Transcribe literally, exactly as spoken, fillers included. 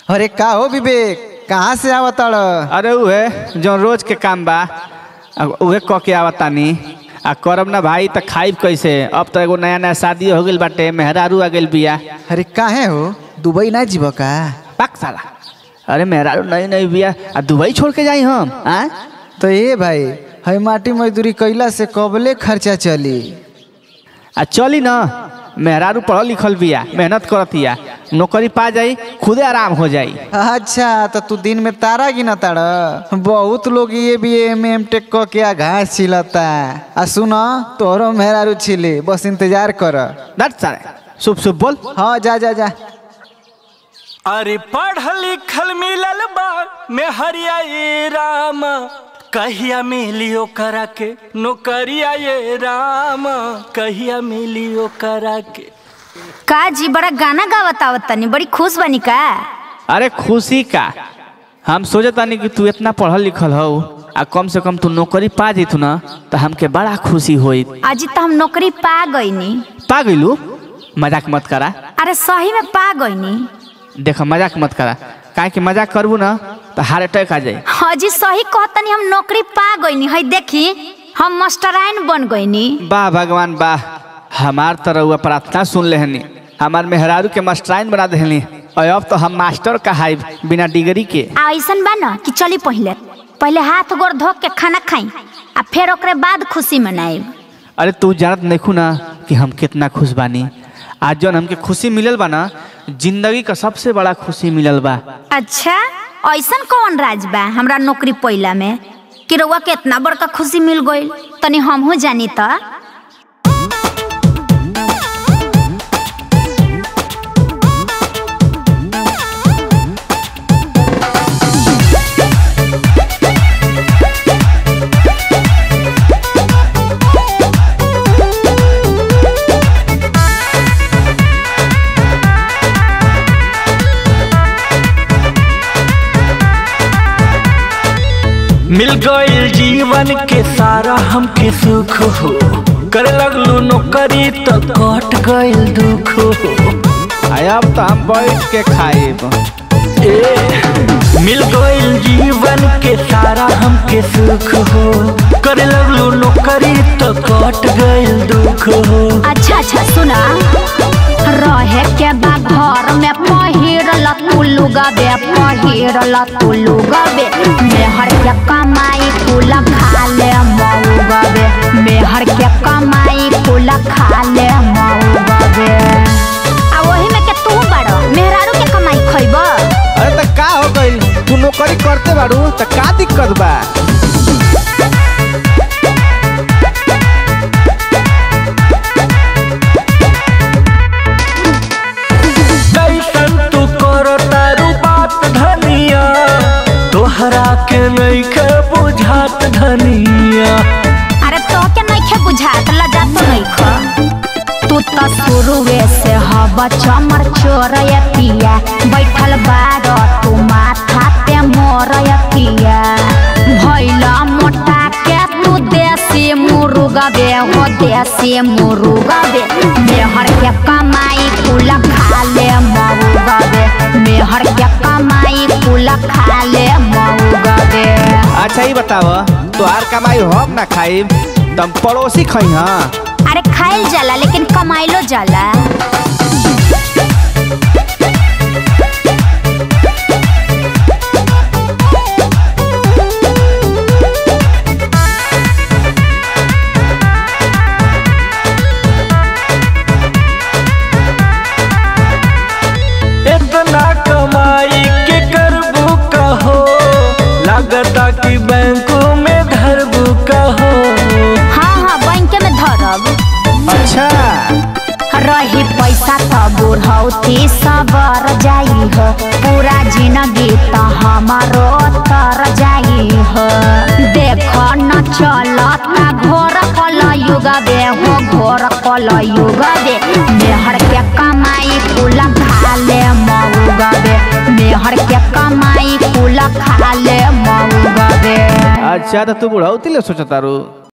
अरे का हो विवेक, कहाँ से आवताड़? अरे उहे जो रोज के काम बा उहे क के आवतानी। आ करब ना भाई त खाइब कैसे? अब तो एगो नया नया शादी हो गइल बाटे, मेहरारू आ गइल बिया। अरे काहे हो, दुबई ना जीव का? पाक साला, अरे मेहरारू नई नई बिया आ दुबई छोड़ के जाई हम? आ तो ये भाई हई माटी मजदूरी कैला से कबले खर्चा चली? आ चली ना, मेहरारू पढ़ल लिखल बिया, मेहनत करतिया, नौकरी पा जाई, खुदे आराम हो जाई। अच्छा तो तू दिन में तारा गिना ताड़? बहुत लोग ये भी एम एम टेक क के घास छिलता। आ सुना, तोहरो मेहरारू छिले, बस इंतजार कर। डट साले, शुभ शुभ बोल। हाँ जा जा जा। अरे पढ़ लिखल मिलल बा मेहरिया ये राम, कहिया मिलियो करा के नौकरिया ये राम, कहिया मिलियो करा के। का जी बड़ा गाना गावत आवत तनी, बड़ी खुश बनी का? अरे खुशी का, हम सोचतानी कि तू इतना पढ़ल लिखल हो आ कम से कम तू नौकरी पा जैतू ना तो हमके बड़ा खुशी होई। अजी तो हम नौकरी पा गईनी। पा गइलू? मजाक मत करा। अरे सही में पा गईनी। देखो मजाक मत करा, काहे कि मजाक करबू ना तो हार्ट अटैक आ जाए। अजी सही कहतनी, हम नौकरी पा गईनी। हई देखी हम मास्टराइन बन गईनी। वाह भगवान वाह, हमार तरह प्रार्थना सुन लेहनी, हमार मेहरारू के मास्टराइन बना देहनी और अब तो हम मास्टर कहाइब बिना डिग्री के। आ ऐसन बा ना कि चली पहले पहले हाथ गोड़ धो के खाना खाई आ फिर ओकरे बाद खुशी मनाइब। अरे तू जानत नइखू ना कि हम कितना खुश बानी। आज जौन हमके खुशी मिलल बा ना, जिंदगी का सबसे बड़ा खुशी मिलल बा। अच्छा ऐसन कौन राज बा हमरा नौकरी पइला में कि रउआ के इतना बड़का खुशी मिल गइल? तनी हमहू जानी त। मिल गइल जीवन के सारा हमके सुख हो, करे लगलू नौकरी तो कट गइल दुख हो। अब तो हम बैठ के खाइब। ए मिल गइल जीवन के सारा हमके सुख हो, करे लगलू नौकरी तो कट गइल दुख हो। अच्छा अच्छा सुना, रहे के बा घर में पहिरल तू लुगाबे, पहिरल तू लुगाबे, मेहर के कमाई कुल खा ले मऊगाबे, मेहर के कमाई कुल खा ले मऊगाबे। आ वही में के तू बड़ो मेहरारू के कमाई खइब? अरे त का हो गइल, तू नौकरी करते बाड़ू त का दिक्कत बा? तोहरा के नइखे बुझात धनिया। अरे तो के नइखे बुझात, लजा तो नइखे। तू तो शुरुए से हवा चमर चोरया पिया, बैठल बाड़ तू माथा पे मोरया पिया। भइला मोटा के तू देसी मुर्गाबे, हो देसी मुर्गाबे, मेहर के कमाई कुल खा ले मऊगाबे, मेहर के कमाई कुल खा ले मऊगाबे। अच्छा ही बताव, तोहार कमाई हम ना खाइब तुम पड़ोसी खाई? हाँ अरे खाइल जाला लेकिन कमाइलो जाला। इतना कमाई के करबू कहो, लगता कि बैंकों में धरबू कहो। हाँ हाँ बैंक में धरब। अच्छा रही पैसा तो बुढ़ौती सबर जाई हो, पूरा जिंदगी तो हमारो तर जाई हो। देखो न चलता घोर कल युगबे, हो घोर कल युगबे, मेहर के कमाई कुल खा ले मऊगाबे, मेहर के कमाई कुल खा ले मऊगाबे। अच्छा तो तू बुढ़ौती ले सोचतारू?